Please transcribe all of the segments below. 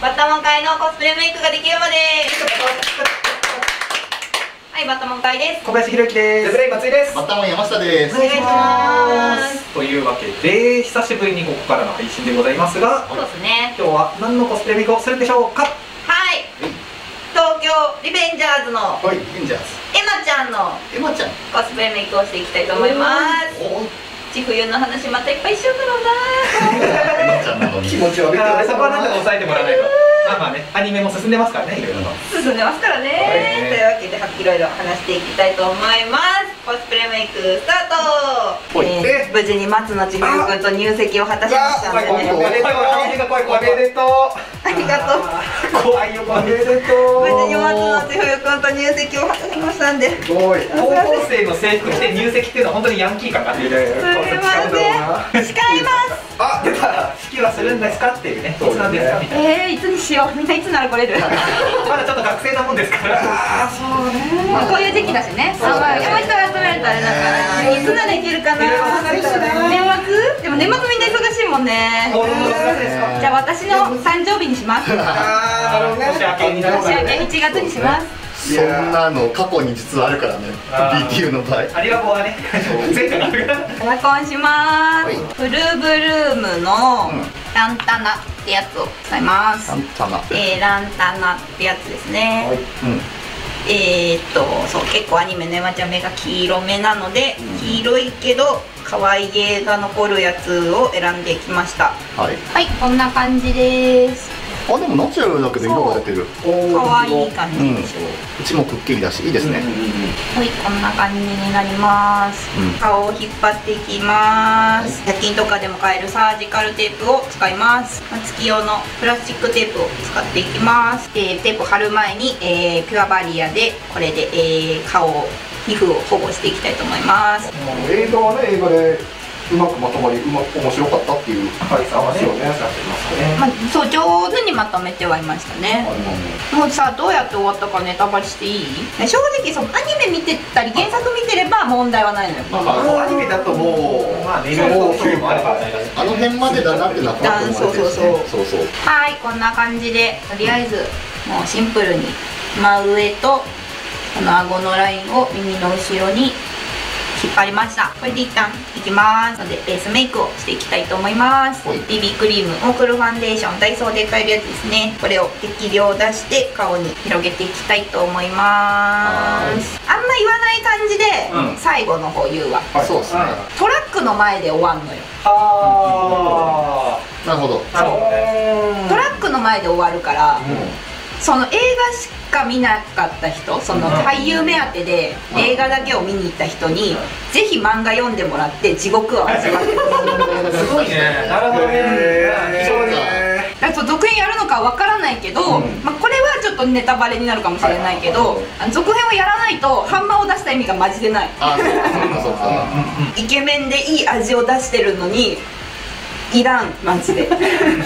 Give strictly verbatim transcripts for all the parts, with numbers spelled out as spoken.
バッタモン会のコスプレメイクができるまで。はい、バッタモン会です。 小林弘之です。デブレイ松井です。 バッタモン山下です。 お願いします。 というわけで久しぶりにここからの配信でございますが、 そうですね。 今日は何のコスプレメイクをするでしょうか。 はい。東京リベンジャーズのはい、リベンジャーズ。 エマちゃんのエマちゃん。 コスプレメイクをしていきたいと思います。 おち冬の話またいっぱいしようだろうな。 エマちゃんなのに。 気持ち悪い。そこはなんとか抑えてもらわないと。まあまあね、アニメも進んでますからね、いろいろと。 進んでますからね。 はいというわけでいろいろ話していきたいと思います。コスプレメイクスタート。 はいえー無事に松野千冬君と入籍を果たしましたのでね。 おめでとう。おめでとう。 ありがとう。 怖いよ、おめでとう。 無事に松野千冬君と入籍を果たしましたんで。 すごい。高校生の制服着て入籍っていうのは本当にヤンキー感があって、 すいません。誓います。 あ、出た。式はするんですかっていうね。いつなんですかみたいな。 えー、いつにしよう。みんないつなら来れる。 まだちょっと学生なもんですから。ああ、そうね。 まあこういう時期だしね。あ、まあもう一人集めるとあれだから。いつならいけるかな。年末？でも年末みんな忙しいもんね。じゃあ私の誕生日にします。 ああ、なるほどね。年明けになる年明けいちがつにします。 そんなの過去に実はあるからね。ビーティーユー の場合。 ありがとうはね。前回あるから。 オワコンします。フルブルームのランタナってやつを使います。 サンタナ。 えー、ランタナってやつですね。 うん。 えーっとそう結構アニメのエマちゃん目が黄色めなので、黄色いけど可愛げが残るやつを選んできました。 はい。 はい、こんな感じです。 あ、でもナチュラルだけど色が出てる。 可愛い感じでしょう。 うちもくっきりだしいいですね。 はい、こんな感じになります。 うん顔を引っ張っていきます。ひゃく均とかでも買えるサージカルテープを使います。月用のプラスチックテープを使っていきます。えー、テープ貼る前に、えー、ピュアバリアでこれで、えー、顔を皮膚を保護していきたいと思います。 映画はね、映画でうまくまとまり、うまく面白かったっていう話をね、させてますね。 まあ、そう上手にまとめてはいましたね。もうさ、どうやって終わったかネタバレしていい？正直そのアニメ見てたり原作見てれば問題はないのよ。 まあまあ、アニメだともう、 まあね、いろいろそういうのもあれば。 あの辺までだなっていうのはパッと思われてるしね。そうそう。 はい、こんな感じでとりあえずもうシンプルに真上とこの顎のラインを耳の後ろに引っ張りました。これで一旦いきますのでベースメイクをしていきたいと思います。 ビービー クリームオークルファンデーションダイソーで買えるやつですね。これを適量出して顔に広げていきたいと思います。あんま言わない感じで、うん、最後の方言うわ。 そうですね。 トラックの前で終わんのよ。 ああ、なるほど。 なるほどね。 トラックの前で終わるから、うん、その映画しか見なかった人、その俳優目当てで映画だけを見に行った人にぜひ漫画読んでもらって地獄を味わってほしい。 すごいね。なるほどね。非常にだから続編やるのかわからないけど、うん、まあこれはちょっとネタバレになるかもしれないけど、あの続編をやらないとハンマーを出した意味がマジでない。 あ、そうかそうか。 イケメンでいい味を出してるのにいらんマジで。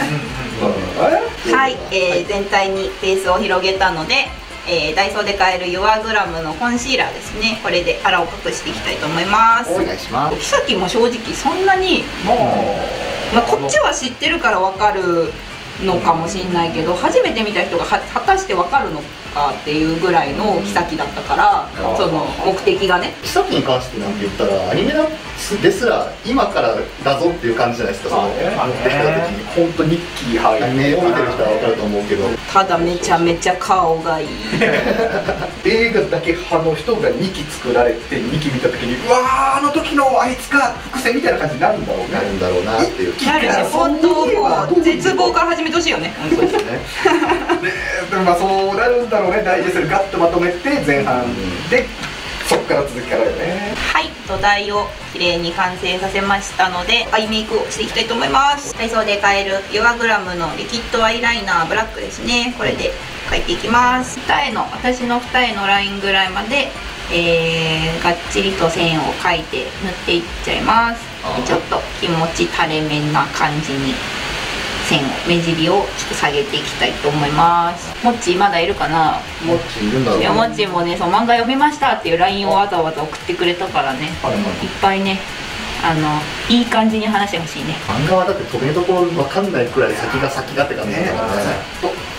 はい、えー、全体にベースを広げたので、えー、ダイソーで買えるユアグラムのコンシーラーですね。これで腹を隠していきたいと思います。 お願いします。 木崎も正直そんなにもう、まあ、こっちは知ってるから分かるのかもしれないけど、初めて見た人がは果たして分かるのかっていうぐらいの木崎だったから、その目的がね。 木崎に関してなんて言ったらアニメですら今からだぞっていう感じじゃないですか。その出てきた時に本当にアニメを見てる人は分かると思うけど、 ただめちゃめちゃ顔がいい。 映画だけ派の人がにき作られてにき見た時に、うわー、あの時のあいつか伏線みたいな感じになるんだろうね。 なるんだろうなっていう。 なるね。本当もう絶望から始めてほしいよね。 そうですね。 でもまあそうなるんだろうね。ダイジェストでガッとまとめて前半でそっから続きからよね。 はい、土台をきれいに完成させましたのでアイメイクをしていきたいと思います。ダイソーで買えるユアグラムのリキッドアイライナーブラックですね。これで描いていきます。二重の私の二重のラインぐらいまで、えー、がっちりと線を描いて塗っていっちゃいます。でちょっと気持ち垂れ目な感じに線を目尻をちょっと下げていきたいと思います。もっちまだいるかな。 もっちいるんだろうね。 いやもっちもね、そう漫画読みましたっていう ライン をわざわざ送ってくれたからね、いっぱいね、あのいい感じに話してほしいね。 漫画はだって止めどころ分かんないくらい先が先がって感じだからね。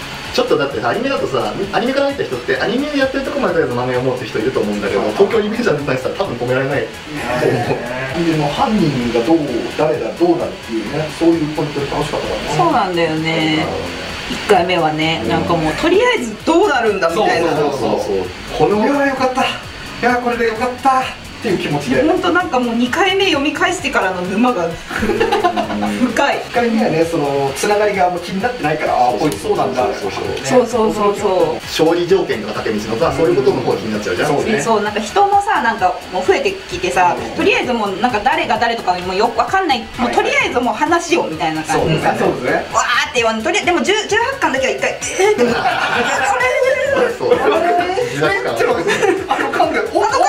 っとだってアニメだとさ、アニメから入った人ってアニメやってるとこまでとりあえず漫画読もうって人いると思うんだけど、東京アニメーション出たりしたら多分止められないと思う。 でも犯人がどう誰がどうなるっていうね、そういうポイントで楽しかったからね。 そうなんだよね。いっかいめはね、なんかもうとりあえずどうなるんだみたいな。 そうそうそう。 このいやよかった、いやこれでよかったっていう気持ちで。 本当なんかもうにかいめ読み返してからの沼が深い。 いっかいめはね、そのつながりがもう気になってないから、ああこいつそうなんだ。 そうそうそうそう。 勝利条件が竹道のさ、そういうことの方が気になっちゃうじゃん。 そうね。 そう、なんか人のさ、なんかもう増えてきてさ、とりあえずもうなんか誰が誰とかもよくわかんない、もうとりあえずもう話をみたいな感じでさ、 そうですね。 わーって言わんとりあえずでもじゅうはちかんだけは一回えーってこれそう。自作感。 あの噛んで、おっ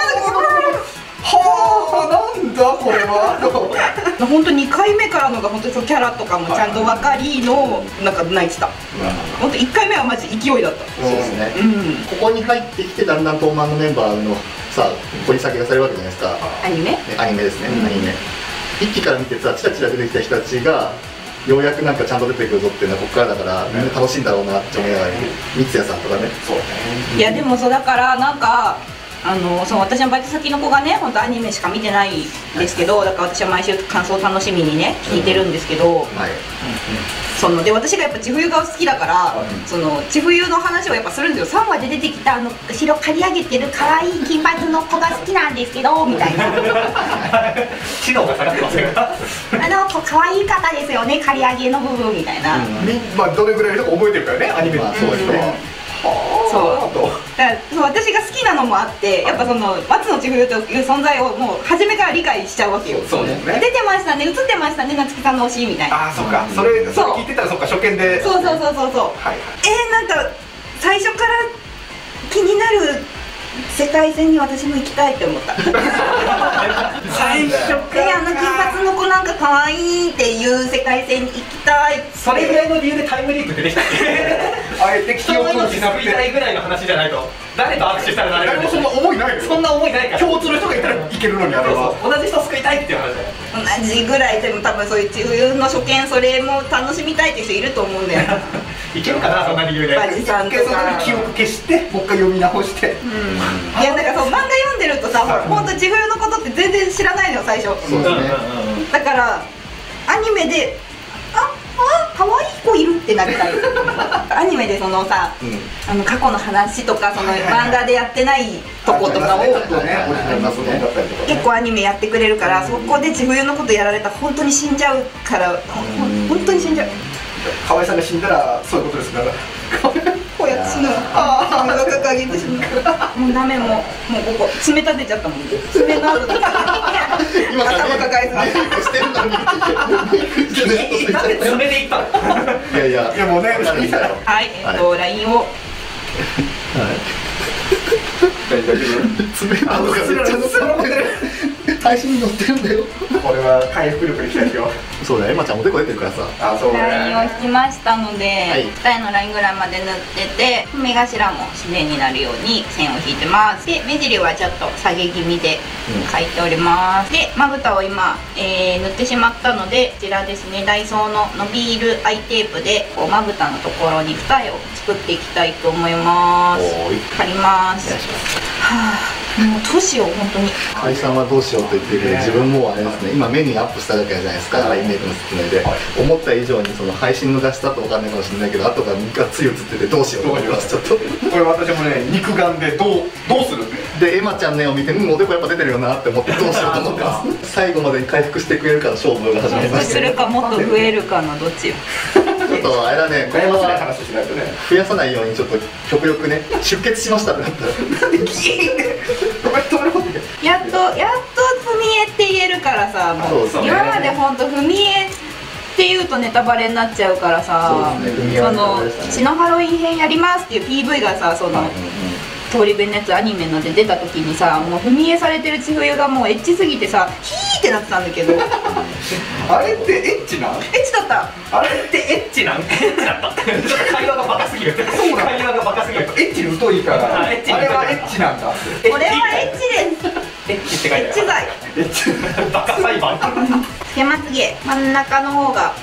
はあ、なんだこれは。 本当にかいめからのが本当にそのキャラとかもちゃんと分かりのなんか泣いてた。本当いっかいめはマジ勢いだった。 そうですね。 うん。 ここに入ってきてだんだん東漫のメンバーのさ掘り下げがされるわけじゃないですか。 アニメ？ アニメですね。アニメ。一期から見てさ、チラチラ出てきた人たちがようやくなんかちゃんと出てくるぞっていうのはここからだからみんな楽しいんだろうなって思いながら、三ツ矢さんとかね。 そうね。 いやでもそうだからなんか。あのその私のバイト先の子がね、本当アニメしか見てないんですけど、だから私は毎週感想を楽しみにね聞いてるんですけど、 はい。 そので私がやっぱ千冬が好きだから、その千冬の話をやっぱするんですよ。さんわで出てきたあの後ろ刈り上げてる可愛い金髪の子が好きなんですけどみたいな。 知能が下がってませんか？ あの子可愛い方ですよね、刈り上げの部分みたいな。 まあどれぐらいの人が覚えてるからね、アニメのそうですね。 そうだからそう私が好きなのもあって、やっぱその松野千冬という存在をもう初めから理解しちゃうわけよ。 そうですね。 出てましたね、映ってましたね、夏木さんの推しみたいな。 ああ、そうか。それそれ聞いてたら、そっか、初見で。 そうそうそうそうそう。 はいはい。 えー、なんか最初から気になる世界線に私も行きたいって思った。 最初かで、あの金髪の子なんか可愛いっていう世界線に行きたい。 それぐらいの理由でタイムリープ出てきたっけ？ あえて記人憶の命救いを失ってたいぐらいの話じゃないと誰と握手したらなれるんでしょ。 誰もそんな思いないよ。 そんな思いないから共通の人がいたらいけるのに、あれは。 同じ人救いたいっていう話だよ。 同じぐらいでも多分そういう千冬の初見それも楽しみたいっていう人いると思うんだよ。 いけるかな、そんな理由で。 バジさんと一回そこか。 で記憶消してもう一回読み直して。 いやなんかそう漫画読んでるとさ、本当千冬のことって全然知らないのよ最初。 そうですね。 だからアニメでああ可愛い子いるってなりたい。アニメでそのさ、あの過去の話とかその漫画でやってないとことかを結構アニメやってくれるから、そこで千冬のことやられたら本当に死んじゃうから、本当に死んじゃう。 河合さんが死んだらそういうことですから。 こうやって死ぬ。ああ、が掲げて死ぬ。もうダメ、もうもうここ爪立てちゃったもん。爪の跡だ。 今から頭抱えメイクしてるのに。 なんで爪でいったの？ いやいや。 いやもうね、 はい、えっとラインを。 大丈夫。 爪の跡がめっちゃ残ってる。配信に載ってるんだよ。 これは回復力にしたいよ。 そうだよ、エマちゃんおでこ出てるからさ。 あ、そうね。 ラインを引きましたので、 はい、 二重のラインぐらいまで塗ってて、目頭も自然になるように線を引いてます。で、目尻はちょっと下げ気味で描いております。で、まぶたを今、えー、塗ってしまったので、こちらですね、ダイソーの伸びるアイテープでこうまぶたのところに二重を作っていきたいと思います。貼ります。はあ、もうどうしよう本当に。 解散はどうしようと言ってるけど、自分もあれですね、今メニューアップしただけじゃないですか、アイメイクの説明で、思った以上にその配信の出しだと分かんないかもしれないけど、後ががっつり映っててどうしようと思います。ちょっとこれ私もね、肉眼でどうどうするでエマちゃんの絵を見て、うん、おでこやっぱ出てるよなって思ってどうしようと思ってます。最後までに回復してくれるかの勝負が始まりました。 するかもっと増えるかのどっちよ。 ちょっとあれだね、これは話しないとね、 増やさないようにちょっと極力ね、出血しましたってなったらギーってやっとやっと踏み絵って言えるからさ、もう今までほんと踏み絵っていうとネタバレになっちゃうからさ、その血のハロウィン編やりますっていう ピーブイ がさ、その通り部のやつアニメので出た時にさ、もう踏み絵されてる千冬がもうエッチすぎてさ、ヒーってなってたんだけどあれってエッチなん？ エッチだった。 あれってエッチなん？エッチだった。ちょっと会話がバカすぎる。 そうなの。 会話がバカすぎる。 エッチに疎いから、あれエッチに疎いはエッチなんだ。 これはエッチです。 エッチって書いてある。 エッチ罪。 エッチバカ裁判。 つけまつげ真ん中の方が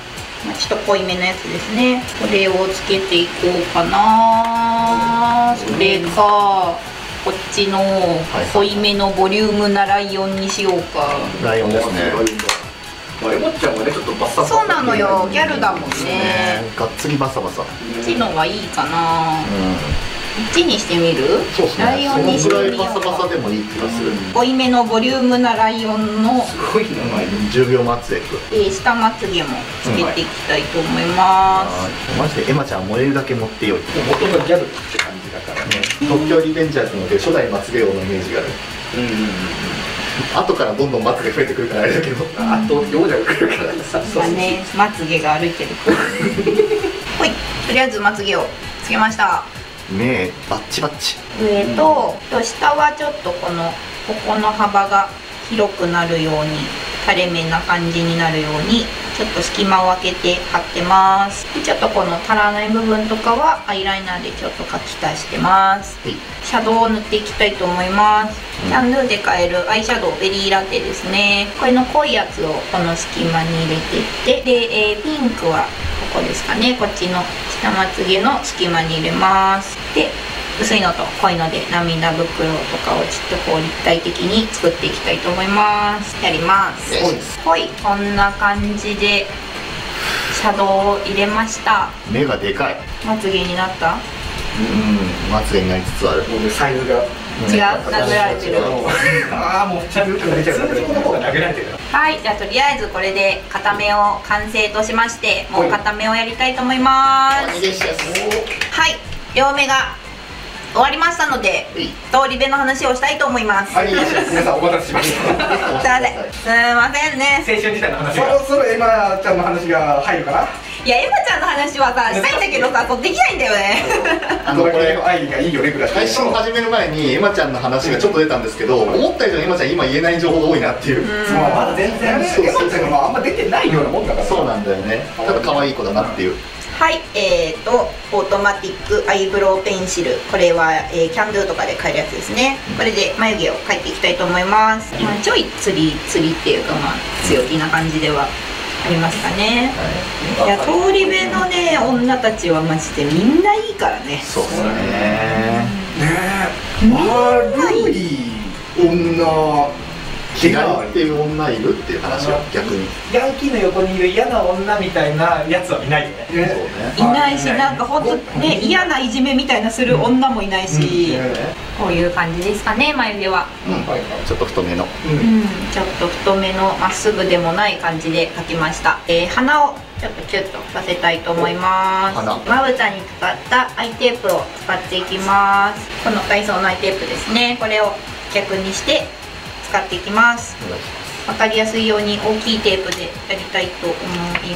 まあちょっと濃いめのやつですね。これをつけていこうかな。それかこっちの濃いめのボリュームなライオンにしようか。 ライオンですね。 まあ、エモちゃんはねちょっとバッサバサ。 そうなのよ、ギャルだもんね。 がっつりバサバサ。 こっちのがいいかな。こっちにしてみる？ そうですね。 ライオンにしてみようか。 そのぐらいバサバサでもいい気がする。 濃いめのボリュームなライオンのすごいな。 じゅうびょうまつげ。 えー下まつげもつけていきたいと思います。 マジでエマちゃん盛れるだけ持ってよい。 元がギャルって感じだからね。 東京リベンジャーズので初代まつげ王のイメージがある。 うんうんうん。 後からどんどんまつげ増えてくるからあれだけど。 あと幼女が来るからさ。 だね、まつげが歩いてる。ほい、とりあえずまつげをつけました。 目バッチバッチ。 上と、と下はちょっとこのここの幅が広くなるように、垂れ目な感じになるようにちょっと隙間を空けて貼ってます。でちょっとこの足らない部分とかはアイライナーでちょっと描き足してます。 はい、 シャドウを塗っていきたいと思います。キャンドゥで買えるアイシャドウベリーラテですね。これの濃いやつをこの隙間に入れてって、で、えー、ピンクはここですかね、こっちの下まつげの隙間に入れます。で薄いのと濃いので涙袋とかをちょっとこう立体的に作っていきたいと思います。やります。はい、こんな感じでシャドウを入れました。 目がでかい。 まつげになった？ うん、まつげになりつつある。 もうねサイズが違う、殴られてる。 ああもうちゃんと出ちゃう。通常の方が投げられてる。 はい、じゃあとりあえずこれで片目を完成としまして、もう片目をやりたいと思います。はい、両目が終わりましたので、通り部の話をしたいと思います。 はい、皆さんお待たせしました。 すいません、すいませんね。 青春時代の話そがろそろエマちゃんの話が入るかな。 いや、エマちゃんの話はさ、したいんだけどさ、そうできないんだよね。 あのこれの愛がいいよねぐらい。 配信を始める前にエマちゃんの話がちょっと出たんですけど、思った以上にエマちゃん今言えない情報が多いなっていう。 まあまだ全然ね、エマちゃんがまああんま出てないようなもんだから。 そうなんだよね。ただ可愛い子だなっていう。 はい、えーと、オートマティックアイブロウペンシル。これは、えー、キャンドゥとかで買えるやつですね。これで眉毛を描いていきたいと思います。まあ、ちょいつりつりっていうか、まあ、強気な感じではありますかね。いや、通り部のね、女たちはマジでみんないいからね。 そうですね。 ねえ、悪い女嫌いっていう女いるっていう話は逆に。 ヤンキーの横にいる嫌な女みたいなやつはいないよね。 そうね。 いないし、なんかほんとね、嫌ないじめみたいなする女もいないし、こういう感じですかね、眉毛は。 うん、ちょっと太めの。 うん、ちょっと太めのまっすぐでもない感じで描きました。えー、鼻をちょっとキュッとさせたいと思います。 鼻まぶたに使ったアイテープを使っていきます。このダイソーのアイテープですね。これを逆にして使っていきます。わかりやすいように大きいテープでやりたいと思い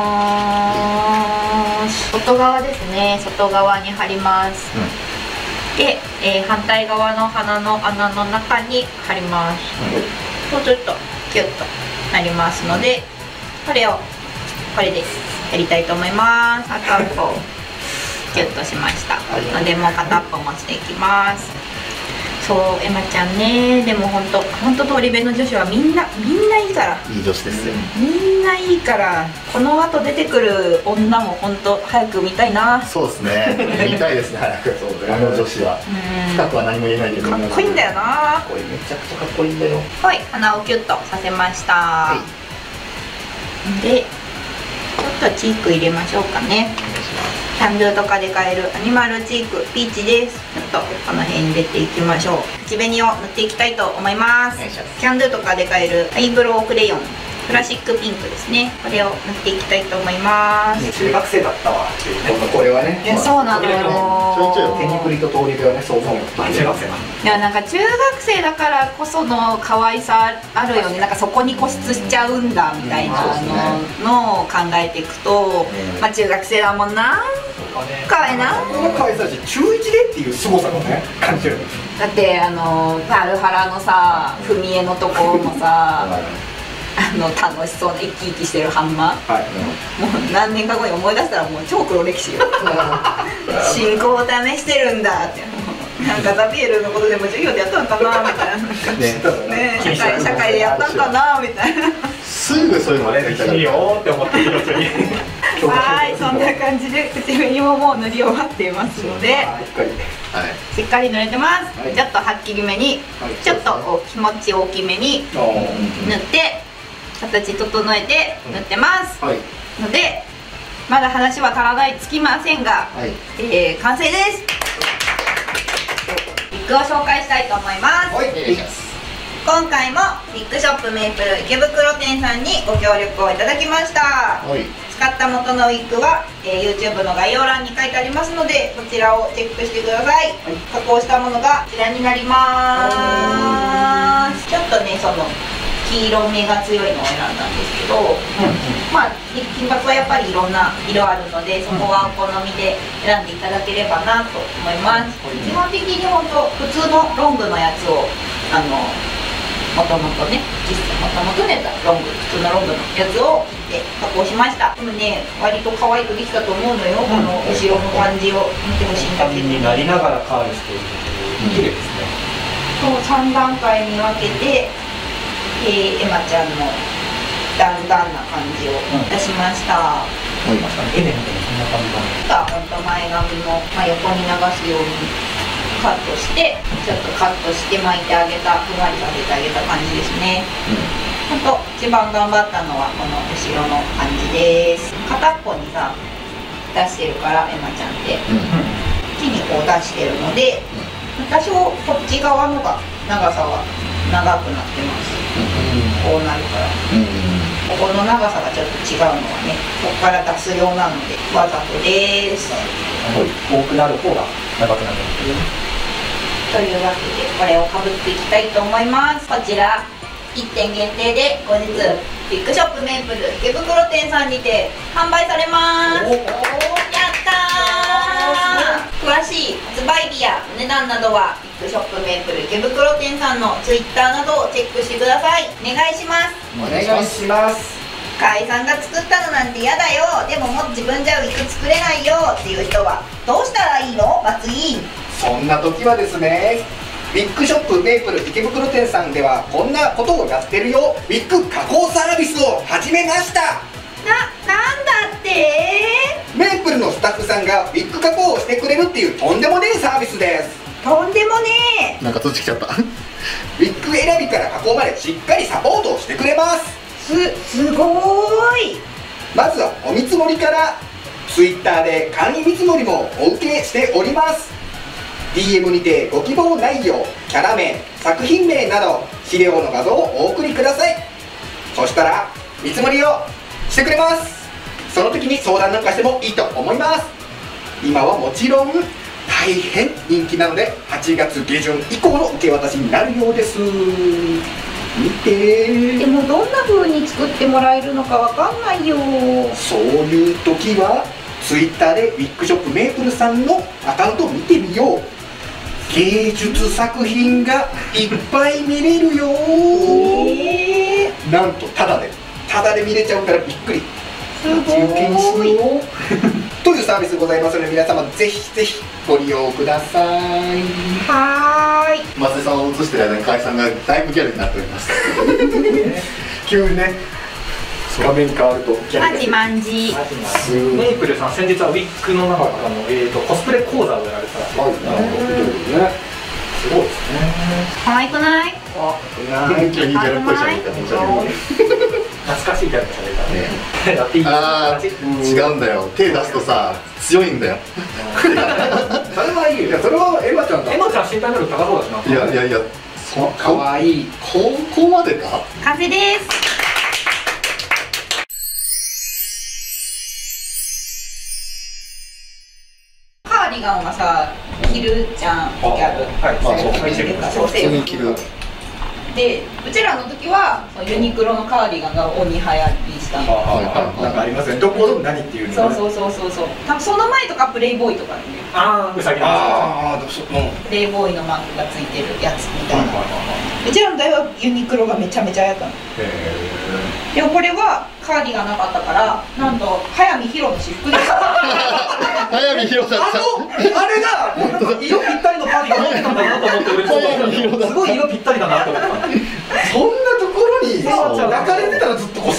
ます。外側ですね、外側に貼ります。うん、で、えー、反対側の鼻の穴の中に貼ります。うん、そうするとキュッとなりますので、これをこれでやりたいと思います。あとはこうキュッとしましたので、もう片っぽもしていきます。そう、エマちゃんね、でも本当本当通り部の女子はみんなみんないいから。 いい女子ですよ。 みんないいから、この後出てくる女も本当早く見たいな。 そうですね。見たいですね、早く。あの女子は。深くは何も言えないけど。 かっこいいんだよな。 これめちゃくちゃかっこいいんだよ。 はい、鼻をキュッとさせました。はい、で、ちょっとチーク入れましょうかね。キャンドゥとかで買えるアニマルチークピーチです。ちょっとこの辺に入れていきましょう。口紅を塗っていきたいと思います。キャンドゥとかで買えるアイブロウクレヨンクラシックピンクですね。これを塗っていきたいと思います。 中学生だったわっていうね。これはね。 いや、そうなのよ。 手にくりと通り部はね、そう思うよ。 中学生な。 いや、なんか中学生だからこその可愛さあるよね。なんかそこに固執しちゃうんだみたいなのを考えていくと、まあ中学生だもんな。可愛いな。 この可愛さだし、中いちでっていう凄さがね、感じる。 だってあのパルハラのさ、踏み絵のところもさ、あの楽しそうな生き生きしてるハンマー、はい、もう何年か後に思い出したらもう超黒歴史よ。進行を試してるんだって。なんかザビエルのことでも授業でやったのかなみたいな。ね、社会社会でやったんかなみたいな。 すすぐそういうのあれいいよって思ってる途中にはい、そんな感じで口紅ももう塗り終わっていますので、 はいしっかり塗れてます、 はい、 ちょっとはっきりめに、はい、ちょっとこう気持ち大きめに塗って形整えて塗ってます、はい、のでまだ話は足らないつきませんが、はい、えー、完成です。ウィッグを紹介したいと思います、はい、今回もウィッグショップメイプル池袋店さんにご協力をいただきました、はい、使った元のウィッグは、えー、YouTube の概要欄に書いてありますのでこちらをチェックしてください、はい、加工したものがこちらになります。ちょっとねその黄色みが強いのを選んだんですけど、うんうん、まあ金髪はやっぱりいろんな色あるのでそこはお好みで選んでいただければなと思います、うん、基本的に本当普通のロングのやつをあのもともとね実際もともとねロング普通のロングのやつを切って加工しました。でもね割と可愛くできたと思うのよ、うん、この後ろの感じを見てほしいんだけど、 になりながらカールしているので綺麗ですね、 そうさん段階に分けてえー、エマちゃんのだんだんな感じを出しました。 思いましたね。絵で見てもそんな感じだね。 本当前髪も、まあ、横に流すようにカットしてちょっとカットして巻いてあげたふんわりさせてあげた感じですね。本当、うん、一番頑張ったのはこの後ろの感じです。片っぽにさ出してるからエマちゃんって、うん、木にこう出してるので、うん、多少こっち側のが長さは長くなってます、うん、こうなるから、うん、ここの長さがちょっと違うのはねここから出す用なのでわざとです、 はい、多くなる方が長くなるというわけでこれをかぶっていきたいと思います。こちらいってん限定で後日ビッグショップメイプル池袋店さんにて販売されます。やったー。詳しい発売日やお値段などはビッグショップメイプル池袋店さんのツイッターなどをチェックしてください。お願いします。 お願いします。 かいさんが作ったのなんて嫌だよ、でももう自分じゃウィッグ作れないよっていう人はどうしたらいいの？松井。 そんな時はですね、ビッグショップメイプル池袋店さんではこんなことをやってるよ。ウィッグ加工サービスを始めました。 な、なんだって？ メイプルのスタッフさんがウィッグ加工をしてくれるっていうとんでもねえサービスです。 とんでもねえ。 なんか通知来ちゃったウィッグ選びから加工までしっかりサポートをしてくれます。 す、すごーい。 まずはお見積もりから ツイッター で簡易見積もりもお受けしております。 ディーエム にてご希望内容、キャラ名、作品名など資料の画像をお送りください。そしたら見積もりをしてくれます。その時に相談なんかしてもいいと思います。今はもちろん大変人気なのではちがつげじゅん以降の受け渡しになるようです。見て。 でもどんな風に作ってもらえるのかわかんないよ。 そういう時はツイッター でウィッグショップメイプルさんのアカウントを見てみよう。芸術作品がいっぱい見れるよ、えー、なんとタダでタダで見れちゃうからびっくり。 すごい。 受験しようというサービスございますので皆様ぜひぜひご利用ください。 はーい。 松井さんを映してる間に河合さんがだいぶギャルになっております急にね画面変わるとギャルマジマンジ。 メイプルさん先日はウィッグの中からの、えー、とコスプレ講座をやられてたらしいですね。すごいですね。 可愛くない？ あ、急にギャルっぽい喋り方懐かしいギャルの喋り方ね。やっていい？ ああ、違うんだよ。手出すとさ、強いんだよ。 それはいいよ。 いや、それはエマちゃんだ。 エマちゃん身体能力高そうだしな。 いやいやいや、そかわいい。 ここまでか？ 完成です。カーディガンはさ、着るじゃん、ギャル。 はい、まあそう、普通に着る。 で、うちらの時はユニクロのカーディガンが鬼流行りしたの。 なんかありますね。どこの何っていうの。 そうそうそうそうそう。多分その前とかプレイボーイとかね。 ああ、うさぎの。 ああ、 プレイボーイのマークがついてるやつみたいな。うちらの代はユニクロがめちゃめちゃ流行ったの。でもこれはカーディガンなかったからなんと速水弘の私服でした速水弘だった。 あれだ色ぴったりのカーディガン持ってたんだなと思って俺すごい色ぴったりだなと思った。 そんなところに抱かれてたらずっとこう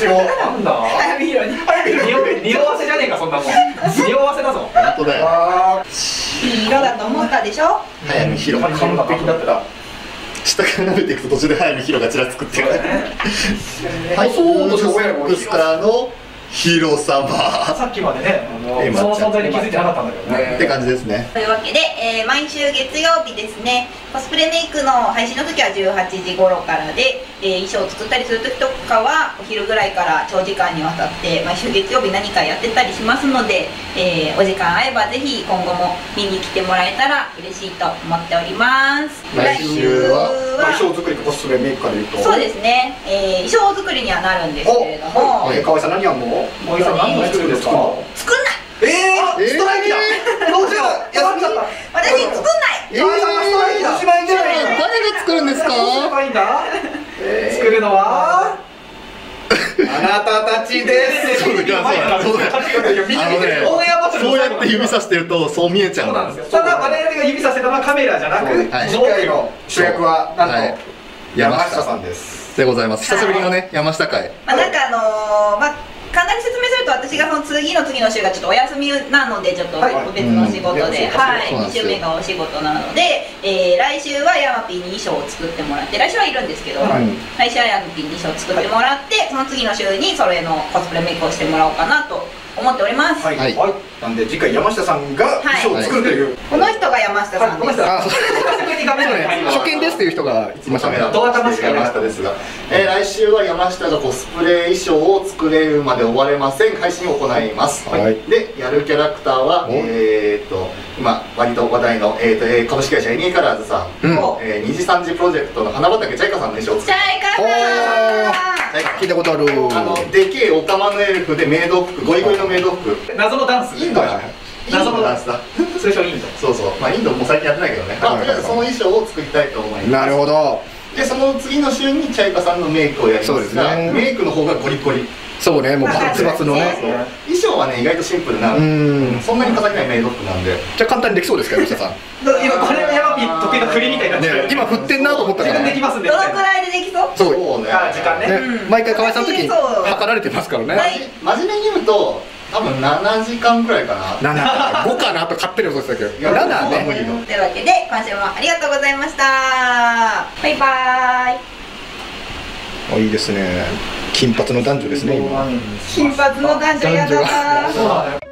しをなんだ早見色に匂わせじゃねえかそんなもん匂わせだぞ本当だよ。 あいい色だと思ったでしょ。 早見ヒロ。 完璧だった下から舐めていくと途中で早見ヒロがちらつくっていう。はい、 そうとしてウーブスからのヒロ様さっきまでねえその存在に気づいてなかったんだけどねって感じですね。 というわけで、えー毎週月曜日ですね、コスプレメイクの配信の時はじゅうはちじ頃からで、えー衣装を作ったりする時とかはお昼ぐらいから長時間にわたって毎週月曜日何かやってたりしますので、えーお時間合えばぜひ今後も見に来てもらえたら嬉しいと思っております。 来週は衣装作りとコスプレメイクから言うとそうですね、えー衣装作りにはなるんですけれども、 お、えー、河合さん何やんの？ おじさん何を作るんですか作んないえー、ストライキだ。どうしよう。休みだった。 私作んないえー、 河合さんがストライキだ。おしまいじゃない。 誰が作るんですか？ どうすればいいんだ作るのはあなたたちです。 そうだそうだそうだあのねオンエアバトルそうやって指さしてるとそう見えちゃそううのなんですよただ我々が指させたのはカメラじゃなくはい次回の主役はなんと、 はい山下さんです。 でございます。久しぶりのね山下会。 まあ、なんかあのーまあ簡単に説明すると私がその次の次の週がちょっとお休みなのでちょっとはい別の仕事で、 うんはい、2 そうなんですよ週目がお仕事なので、えー来週はヤマピーに衣装を作ってもらって来週はいるんですけど、 はい来週はヤマピーに衣装を作ってもらって、その次の週にそれのコスプレメイクをしてもらおうかなと思っております、 はい、 はいはい、なんで次回山下さんが衣装を作るという、 この人が山下さんです、 はいあ、そう急に画面に入ります初見ですっていう人がいましたね。 ドア玉しかいない山下ですが、えー来週は山下がコスプレ衣装を作れるまで終われません配信を行います、 はいでやるキャラクターはおえー、っと今割と話題の、えーっとえー株式会社エニーカラーズさん、 うんえー、二次三次プロジェクトの花畑チャイカさんの衣装を作チャイカさんチャイカ聞いたことある。 あのでけえオカマのエルフでメイド服ゴリゴリのメイド服謎のダンスインドだはいはいはいインドのダンスだ通称インドそうそうまあインドもう最近やってないけどね、まあ、とりあえずその衣装を作りたいと思います。 なるほど。 でその次の週にチャイカさんのメイクをやりそうますがですねメイクの方がゴリゴリそうね、もうバツバツのね。 衣装はね意外とシンプルなうんそんなに飾りないメイド服なんでじゃあ簡単にできそうですか、吉田さん。 今これはヤマピー得意の振りみたいになってるね、今振ってんなと思ったから。 自分できますんでどみたいなのくらいでできそう？ そう。 そうねあ時間ねねうん、 毎回河合さんの時にそう測られてますからね。 はい真面目に言うと多分ななじかんくらいかななな、ごかなと勝手に予想してたけど。 いやななもう無ね。 理よというわけで今週もありがとうございました。バイバーイ。 あ、いいですね。金髪の男女ですね、今。 金髪の男女やだな。 そうだね